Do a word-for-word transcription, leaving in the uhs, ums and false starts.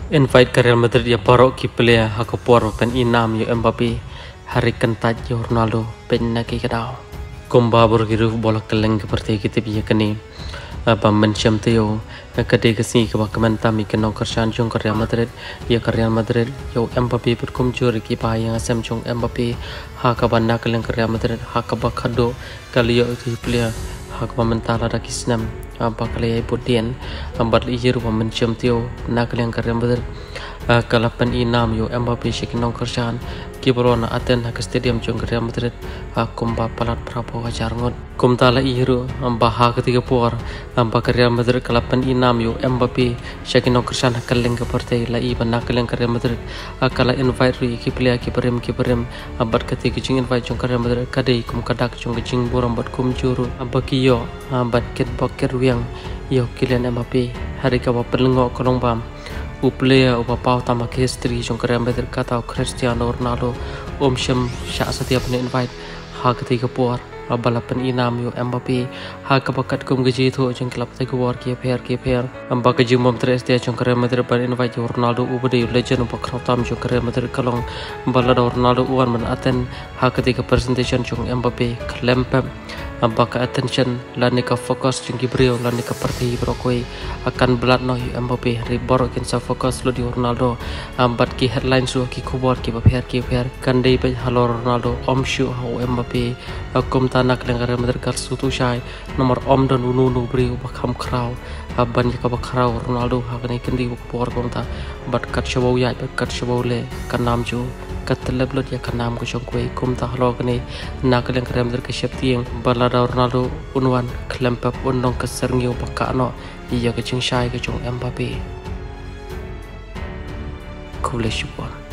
Invite ke Real Madrid ya parok ki player hakapor pen inam yo Mbappe hari kentat yo Ronaldo pen naki kadao komba bergiru bola keleng seperti kita punya kini apa mencium teo kedai kesini ke bakaman mi kenong kerjaan jong ke Real Madrid ya ke Real Madrid yo Mbappe berkumjur ki yang asam jong Mbappe hakaban nak keleng ke Real Madrid hakabak kado kali yo ti player hakaban mentala dak isnam apa kali ay putian ambat ijiru mencium teo nak keleng ke Real Madrid kalapan inam yo Mbappe shekinong kerjaan kibrona aten ke stadium jong Real Madrid kumba palat prapo ajar ngot kum tala iru ambah ketiga puar amba ke Real Madrid kalapan inam yo Mbappe shekinong kerjaan kaleng ke partai la i bana kaleng ke Real Madrid akala invite ri ki player ki berem ki berem ambat ketiga jing invite jong Real Madrid kadai kum kadak jong jing buram bat kum juru amba kiyo ambat ket boker wiang yo Kylian Mbappe hari ka pelengok kolong bam u player u papau tama ke history jong Real Madrid kata Cristiano Ronaldo om syam syak setiap ni invite ha ketiga puar abalapan inam yo Mbappe ha kabakat kum gaji tu jong klub te war ki pair ki pair amba ke jing mom tres dia jong Real Madrid ban invite Ronaldo u bade legend u pakro tam jong Real Madrid kalong balada Ronaldo uan man aten ha ketiga presentation jong Mbappe klempem amba ka attention lani ka fokus jong Gabriel lani ka parti brokoi akan belat no Mbappe ribor kin sa fokus lo di Ronaldo ambat ki headline su ki kubor ki pair ki pair kandai pe halo Ronaldo om shu ho Mbappe akum tanak leng Real Madrid kal sutu shai nomor om don unu nu bri bakam kraw aban ka bakraw Ronaldo ha kani kendi por kom ta bat kat shabo ya bat kat shabo le kanam ju katlab lot ya kanam ko jong koi kum ta halo kani nak leng Real Madrid ke shep tieng balada Ronaldo unwan klempap unong keserngio bakano iya ke jing shai ke jong Mbappe Cool as you want.